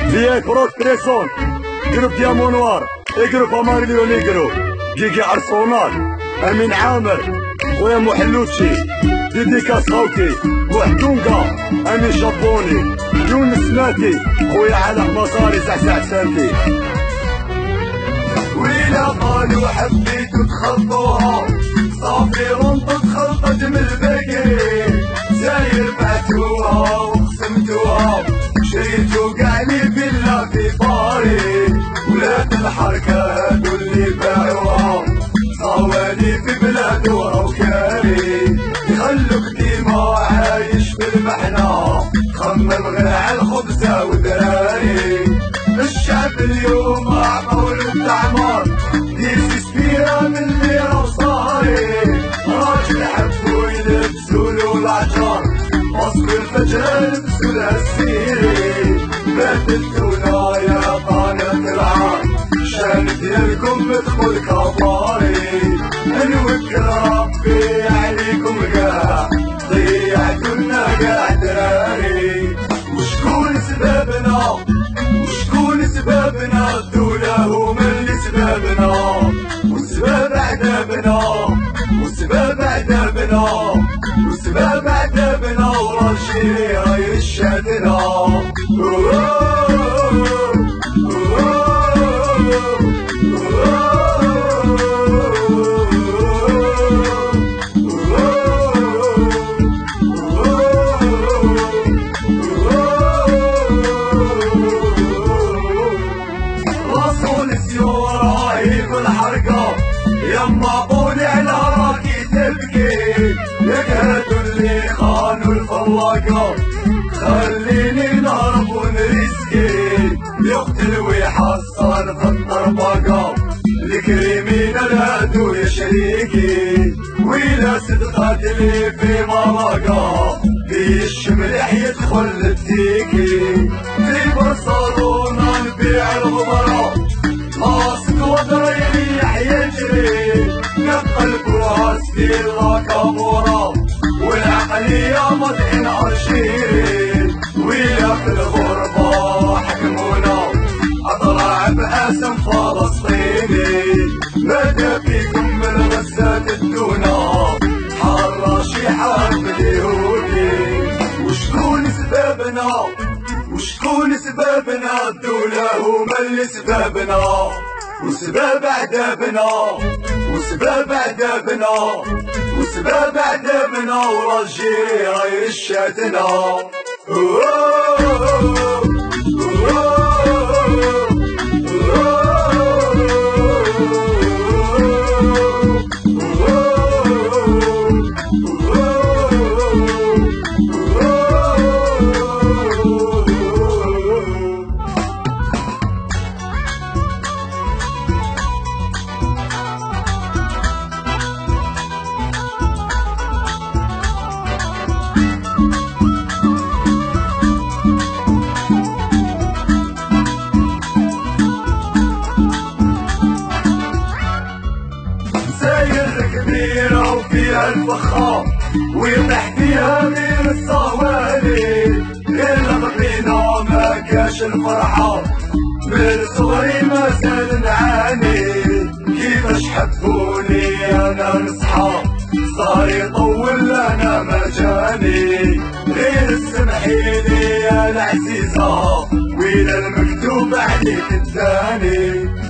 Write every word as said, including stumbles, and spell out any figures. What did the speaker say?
Via Cross Presson, جروب ديامون نوار، جروب اماريليو نيجرو، جيجي ارسونال، امين عامر، خويا محلوتشي، ديديكاس خوكي، وحدونكا، امين شابوني، يونس ماتي، خويا علاء مصاري سعسع سانتي. ويلا قالوا حبيتو تخلطوها، صافي رنطت خلطت من الباقي، زاير بعتوها وقسمتوها، شريتو كاع لي فيلا في باري، ولاد الحركة هادو اللي باعوها، صوالي في بلادو راو كاري، يخلوك ديما عايش في المحنة، خمم غير على الخبزة ودراري، الشعب اليوم عطاو للتعمار، دير سبيرة من ليرة وصاري، راجل حبو يلبسولو العجار، وصل الفجر لبسولها السيري، بهدلتونا يا قناة العار، الشان ديالكم بدخل كباري، نوكل ربي عليكم كاع، ضيعتونا كاع دراري، وشكون سبابنا وشكون سبابنا، الدولة هما اللي سبابنا، والسباب عذابنا والسباب عذابنا والسباب عذابنا، وراجلي راي رشاتنا. يما قولي على راكي تبكي، ياك هادو اللي خانوا الفلاقة، خليني نهرب ونريسكي، يقتل ويحصل في الطربقة، الكريمينال هادو يا شريكي، ويلا صدقات اللي في مراقة، في الشملح يدخل الديكي، في برشلونة نبيع الغبرة، ماسك ودريني يجري، نقلبوها ستيلا كامورا، والعقلية مدعين أرشيري، ويا في الغربة حكمونا، أطلع باسم فلسطيني، ماذا فيكم من غزات الدونا، حراشي حرب اليهودي، وشكون سبابنا وشكون سبابنا، الدولة هما اللي سبابنا، وسباب عذابنا وسباب عذابنا وسباب عذابنا، وراجلي غير الشاتنا. كبيرة وفيها الفخار، ويطيح فيها غير الصوالي، غير لغبينا ما كاش الفرحة، من صغري ما زال نعاني، كيفاش حبوني انا نصحى، صار يطول انا ما جاني، غير سمحيلي يا العزيزة، ويلا المكتوب عليك الثاني.